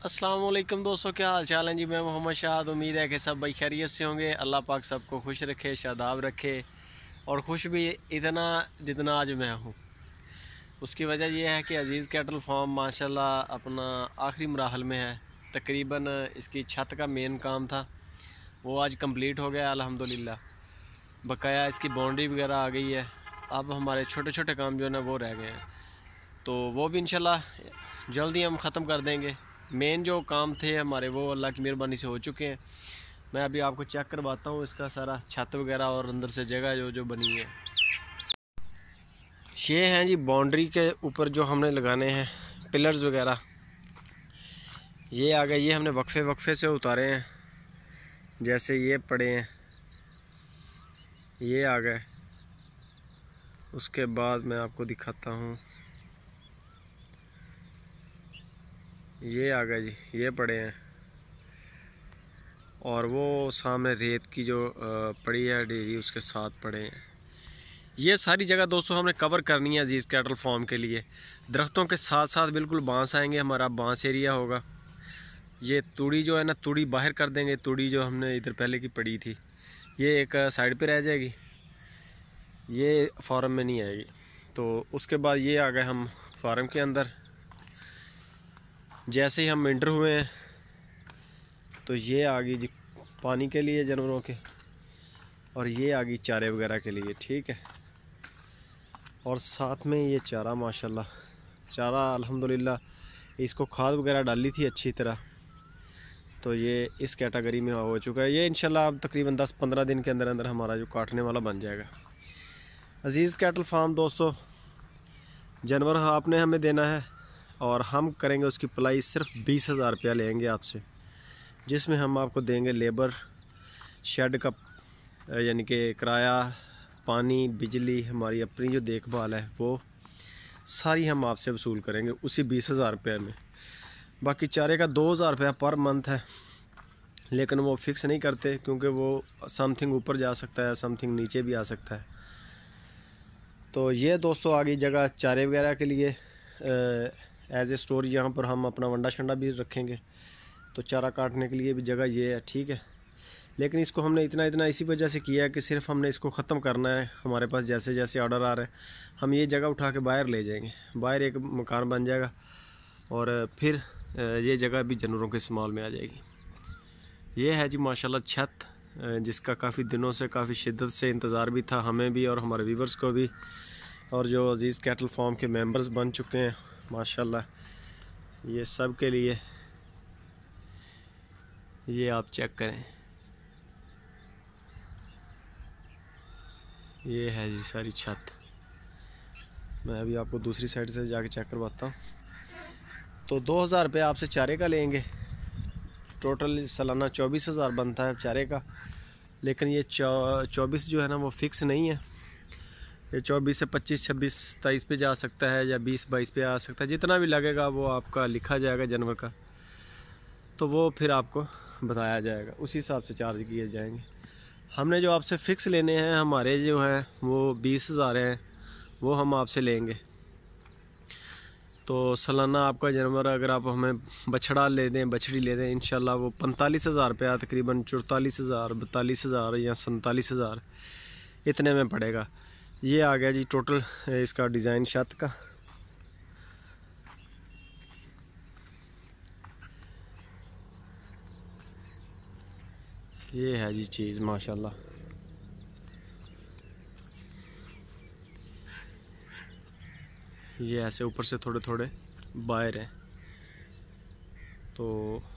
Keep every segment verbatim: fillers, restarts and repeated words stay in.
अस्सलाम वालेकुम दोस्तों, क्या हाल चाल है जी। मैं मोहम्मद शाद। उम्मीद है कि सब भाई खैरियत से होंगे। अल्लाह पाक सबको खुश रखे, शादाब रखे, और खुश भी इतना जितना आज मैं हूँ। उसकी वजह यह है कि अज़ीज़ कैटल फार्म माशाल्लाह अपना आखिरी मराहल में है। तकरीबन इसकी छत का मेन काम था, वो आज कंप्लीट हो गया अल्हम्दुलिल्लाह। बकाया इसकी बाउंड्री वगैरह आ गई है। अब हमारे छोटे छोटे काम जो है ना वो रह गए हैं, तो वो भी इंशाल्लाह जल्दी हम ख़त्म कर देंगे। मेन जो काम थे हमारे वो अल्लाह की मेहरबानी से हो चुके हैं। मैं अभी आपको चेक करवाता हूँ इसका सारा छत वगैरह और अंदर से जगह जो जो बनी है। ये हैं जी बाउंड्री के ऊपर जो हमने लगाने हैं पिलर्स वगैरह। ये आ गए, ये हमने वक्फे वक्फे से उतारे हैं। जैसे ये पड़े हैं, ये आ गए। उसके बाद मैं आपको दिखाता हूँ, ये आ गया जी, ये पड़े हैं। और वो सामने रेत की जो पड़ी है डेरी, उसके साथ पड़े हैं। ये सारी जगह दोस्तों हमने कवर करनी है अज़ीज़ कैटल फार्म के लिए। दरख्तों के साथ साथ बिल्कुल बांस आएंगे, हमारा बांस एरिया होगा। ये तूड़ी जो है ना, तूड़ी बाहर कर देंगे। तूड़ी जो हमने इधर पहले की पड़ी थी ये एक साइड पे रह जाएगी, ये फार्म में नहीं आएगी। तो उसके बाद ये आ गए हम फार्म के अंदर। जैसे ही हम एंटर हुए हैं तो ये आ गई जी पानी के लिए जानवरों के, और ये आ गई चारे वगैरह के लिए, ठीक है। और साथ में ये चारा माशाल्लाह, चारा अल्हम्दुलिल्लाह इसको खाद वगैरह डाली थी अच्छी तरह, तो ये इस कैटेगरी में हो चुका है। ये इंशाल्लाह अब तकरीबन दस पंद्रह दिन के अंदर अंदर हमारा जो काटने वाला बन जाएगा। अज़ीज़ कैटल फार्म दोस्तों, जानवर आपने हमें देना है और हम करेंगे उसकी पलाई। सिर्फ बीस हज़ार रुपया लेंगे आपसे, जिसमें हम आपको देंगे लेबर, शेड का यानी कि किराया, पानी, बिजली, हमारी अपनी जो देखभाल है वो सारी हम आपसे वसूल करेंगे उसी बीस हज़ार रुपये में। बाकी चारे का दो हज़ार रुपया पर मंथ है, लेकिन वो फिक्स नहीं करते क्योंकि वो समथिंग ऊपर जा सकता है, समथिंग नीचे भी आ सकता है। तो ये दोस्तों आ गई जगह चारे वगैरह के लिए एज ए स्टोर। यहाँ पर हम अपना वंडा शंडा भी रखेंगे, तो चारा काटने के लिए भी जगह ये है, ठीक है। लेकिन इसको हमने इतना इतना इसी वजह से किया है कि सिर्फ हमने इसको ख़त्म करना है। हमारे पास जैसे जैसे ऑर्डर आ रहे हैं हम ये जगह उठा के बाहर ले जाएंगे, बाहर एक मकान बन जाएगा और फिर ये जगह भी जानवरों के इस्तेमाल में आ जाएगी। ये है जी माशाल्लाह छत, जिसका काफ़ी दिनों से काफ़ी शिद्दत से इंतज़ार भी था हमें भी और हमारे व्यूवर्स को भी, और जो अज़ीज़ कैटल फार्म के मेंबर्स बन चुके हैं माशाल्लाह, ये सब के लिए। ये आप चेक करें, ये है जी सारी छत। मैं अभी आपको दूसरी साइड से जाके चेक करवाता हूँ। तो दो हज़ार रुपये आपसे चारे का लेंगे। टोटल सालाना चौबीस हज़ार बनता है चारे का, लेकिन ये चौबीस जो है ना वो फिक्स नहीं है। ये चौबीस से पच्चीस छब्बीस सताईस पे जा सकता है, या बीस बाईस पे आ सकता है। जितना भी लगेगा वो आपका लिखा जाएगा जानवर का, तो वो फिर आपको बताया जाएगा, उसी हिसाब से चार्ज किए जाएंगे। हमने जो आपसे फ़िक्स लेने हैं, हमारे जो हैं वो बीस हज़ार हैं, वो हम आपसे लेंगे। तो सालाना आपका जानवर अगर आप हमें बछड़ा ले दें, बछड़ी ले दें, इंशाल्लाह वो पैंतालीस हज़ार रुपया, तकरीबन चौतालीस हज़ार बतालीस हज़ार या सैंतालीस हज़ार इतने में पड़ेगा। ये आ गया जी टोटल इसका डिज़ाइन छत का। ये है जी चीज़ माशाल्लाह। ये ऐसे ऊपर से थोड़े थोड़े बाहर हैं, तो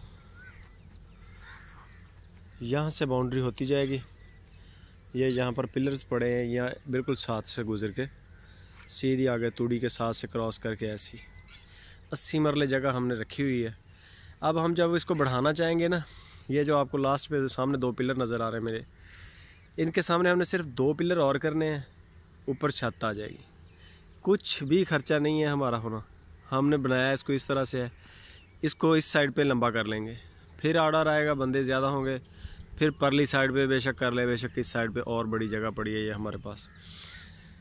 यहाँ से बाउंड्री होती जाएगी। ये यहाँ पर पिलर्स पड़े हैं, यहाँ बिल्कुल साथ से गुजर के सीधी आगे तूड़ी के साथ से क्रॉस करके ऐसी अस्सी मरले जगह हमने रखी हुई है। अब हम जब इसको बढ़ाना चाहेंगे ना, ये जो आपको लास्ट पे सामने दो पिलर नज़र आ रहे हैं मेरे, इनके सामने हमने सिर्फ दो पिलर और करने हैं, ऊपर छत आ जाएगी। कुछ भी खर्चा नहीं है हमारा होना, हमने बनाया इसको इस तरह से है। इसको इस साइड पे लंबा कर लेंगे, फिर ऑर्डर आएगा, बंदे ज़्यादा होंगे, फिर परली साइड पे बेशक कर ले, बेशक इस साइड पे और बड़ी जगह पड़ी है ये हमारे पास।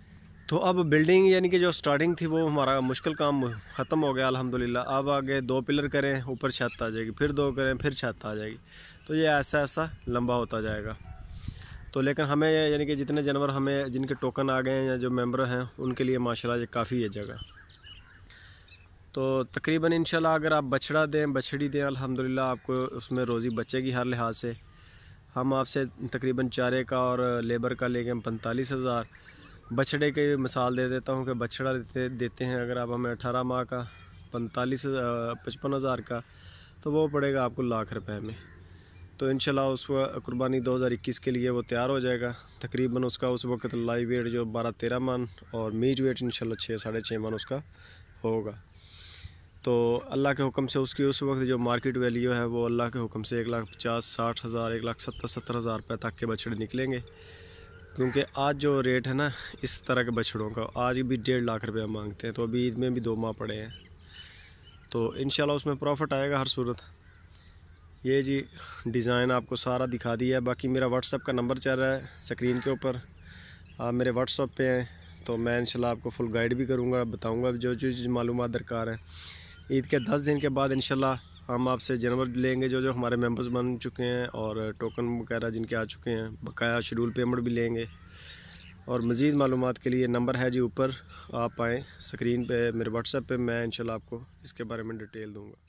तो अब बिल्डिंग यानी कि जो स्टार्टिंग थी वो हमारा मुश्किल काम ख़त्म हो गया अल्हम्दुलिल्लाह। अब आगे दो पिलर करें, ऊपर छत आ जाएगी, फिर दो करें, फिर छत आ जाएगी। तो ये ऐसा ऐसा लंबा होता जाएगा। तो लेकिन हमें यानी कि जितने जानवर हमें जिनके टोकन आ गए हैं या जो मेंबर हैं उनके लिए माशाल्लाह ये काफ़ी है जगह। तो तकरीबन इंशाल्लाह अगर आप बछड़ा दें, बछड़ी दें, अल्हम्दुलिल्लाह आपको उसमें रोज़ी बचेगी हर लिहाज से। हम आपसे तकरीबन चारे का और लेबर का लेंगे पैंतालीस हज़ार। बछड़े की मिसाल दे देता हूँ कि बछड़ा देते देते हैं अगर आप हमें अठारह माह का पैंतालीस पचपन हज़ार का, तो वो पड़ेगा आपको लाख रुपए में। तो इंशाल्लाह उस कुर्बानी दो हज़ार इक्कीस के लिए वो तैयार हो जाएगा। तकरीबन उसका उस वक्त लाइव वेट जो बारह तेरह मन और मीट वेट इंशाल्लाह छः साढ़े छः मन उसका होगा। तो अल्लाह के हुक्म से उसकी उस वक्त जो मार्केट वैल्यू है वो अल्लाह के हुक्म से एक लाख पचास साठ हज़ार एक लाख सत्तर सत्तर हज़ार रुपये तक के बछड़े निकलेंगे। क्योंकि आज जो रेट है ना इस तरह के बछड़ों का, आज भी डेढ़ लाख रुपया मांगते हैं। तो अभी ईद में भी दो माह पड़े हैं, तो इंशाल्लाह उसमें प्रॉफिट आएगा हर सूरत। ये जी डिज़ाइन आपको सारा दिखा दिया है। बाकी मेरा व्हाट्सएप का नंबर चल रहा है स्क्रीन के ऊपर, आप मेरे व्हाट्सएप पे हैं तो मैं इंशाल्लाह आपको फुल गाइड भी करूँगा, बताऊँगा जो जो चीज़ मालूमात दरकार है। ईद के दस दिन के बाद इंशाल्लाह हम आपसे जानवर लेंगे जो जो हमारे मेंबर्स बन चुके हैं और टोकन वगैरह जिनके आ चुके हैं, बकाया शेड्यूल पेमेंट भी लेंगे। और मज़ीद मालूमात के लिए नंबर है जी ऊपर, आप आएँ स्क्रीन पे मेरे व्हाट्सएप पे, मैं इंशाल्लाह आपको इसके बारे में डिटेल दूँगा।